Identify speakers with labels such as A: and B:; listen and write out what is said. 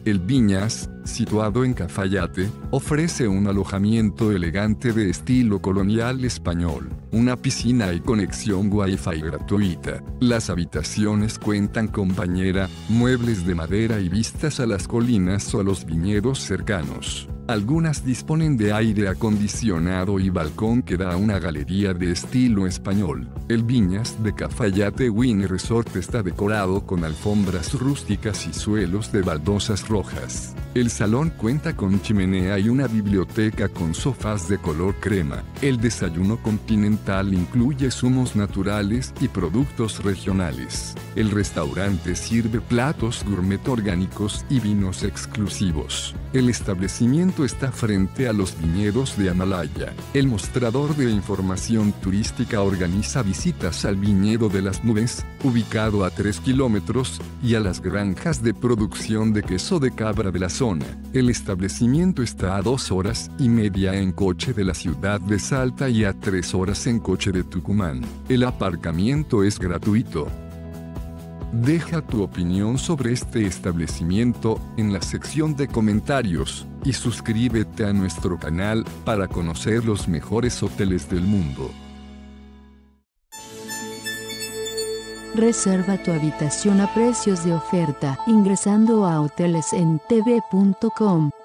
A: El Viñas, situado en Cafayate, ofrece un alojamiento elegante de estilo colonial español, una piscina y conexión Wi-Fi gratuita. Las habitaciones cuentan con bañera, muebles de madera y vistas a las colinas o a los viñedos cercanos. Algunas disponen de aire acondicionado y balcón que da a una galería de estilo español. El Viñas de Cafayate Wine Resort está decorado con alfombras rústicas y suelos de baldosas rojas. El salón cuenta con chimenea y una biblioteca con sofás de color crema. El desayuno continental incluye zumos naturales y productos regionales. El restaurante sirve platos gourmet orgánicos y vinos exclusivos. El establecimiento está frente a los viñedos de Amalaya. El mostrador de información turística organiza visitas al viñedo de las Nubes, ubicado a 3 kilómetros, y a las granjas de producción de queso de cabra de la zona. El establecimiento está a 2 horas y media en coche de la ciudad de Salta y a 3 horas en coche de Tucumán. El aparcamiento es gratuito. Deja tu opinión sobre este establecimiento en la sección de comentarios y suscríbete a nuestro canal para conocer los mejores hoteles del mundo.
B: Reserva tu habitación a precios de oferta ingresando a hotelesentv.com.